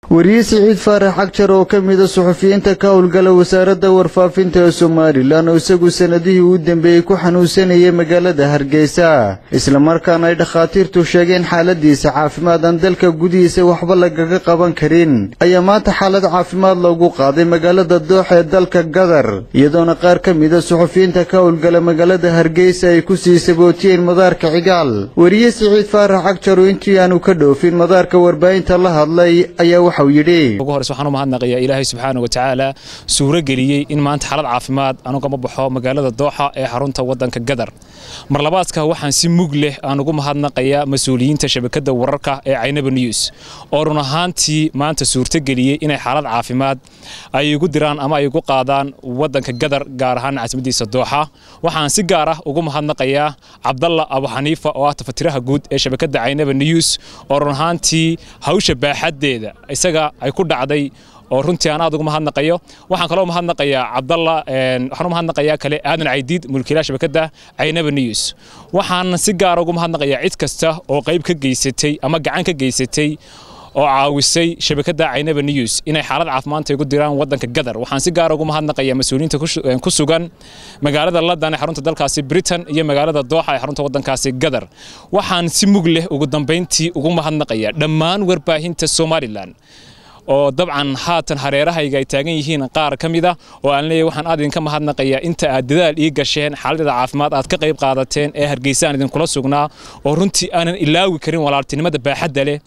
wariye Siciid Faarax Cagjar oo ka mid ah suxufiyiinta ka howlgala wasaaradda warfaafinta ee Soomaaliland oo isagu sanadihii u dambeeyay ku xanuunsanayay magaalada Hargeysa isla markaana ay dhakhaatiirtu sheegeen xaaladiisa caafimaad aan dalka gudihiisa waxba lagaga qaban karin ayaa maanta xaalad caafimaad loogu qaaday magaalada Dooxa ee dalka Qatar iyadoona qaar ka mid ah suxufiyiinta ka howlgala magaalada Hargeysa ay ku sii sabootiyeen madaarka Cigaal wariye Siciid Faarax Cagjar oo intii aanu ka dhoofin madaarka warbaahinta la hadlay ayaa ugu horeysa waxaan u mahadnaqayaa Ilaahay subxaanahu wa ta'aala suura galiyay in maanta xaalad caafimaad aanu kama baxo magaalada Dooxa ee xarunta wadanka Qatar mar labaadka waxaan si mug leh aan ugu mahadnaqayaa mas'uuliyiinta shabakadda wararka ee Aynaba News oo run ahaantii maanta suurta galiyay inay xaalad caafimaad ay ugu diraan ama ay ugu qaadaan wadanka Qatar gaar ahaan caasimadiisa Dooxa waxaan si gaar ah ugu mahadnaqayaa Cabdalla Abu Xaniifa oo ah tafatiraha guud ee shabakadda Aynaba News oo run ahaantii hawsha baaxadeeda isaga ay ku dhacday oo runtii aan aad ugu mahadnaqayo waxaan kale oo mahadnaqayaa Cabdalla waxaan u mahadnaqayaa kale Aadan Caydiid mulkiilaha shabakadda Aynaba News waxaan si gaar ah ugu mahadnaqayaa cid kasta oo qayb ka geysatay ama gacan ka geysatay oo caawisay shabakadda Aynaba News inay xaalad caafimaad ugu diraan wadanka Qatar waxaan si gaar ah ugu mahadnaqayaa mas'uuliyiinta ku sugan magaalada London ee xarunta dalkaasi Britain iyo magaalada Dooxa ee xarunta wadankaasi Qatar waxaan si mug leh ugu dambeyntii ugu mahadnaqayaa dhammaan warbaahinta Soomaaliland oo dabcan haatan hareerahayga ay taagan yihiin qaar kamid ah oo aan leeyahay waxaan aad idinka mahadnaqayaa inta aad dadaal ii gasheen xaaladda caafimaad aad ka qayb qaadateen ee Hargeysa aan idin kula sugnaa oo runtii aanan ilaawi karin walaaltinimada baaxadda leh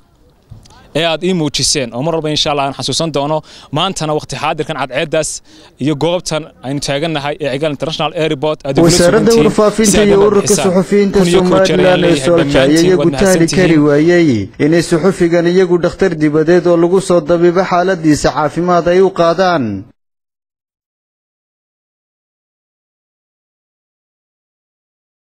ee aad ii muujiseen oo mar walba insha Allah aan xasuusan doono maantana waqti xaadirkan cadceedaas iyo goobtan aynu taaganahay ee Cigaal International Airport wasaaradda warfaafinta iyo ururka suxufiyiinta Soomaaliland ee Soomaaliya iyagu taali kari waayay inay suxufigan iyagu dhakhtar dibadeed oo lagu soo dabiibo xaaladiisa caafimaad ay u qaadaan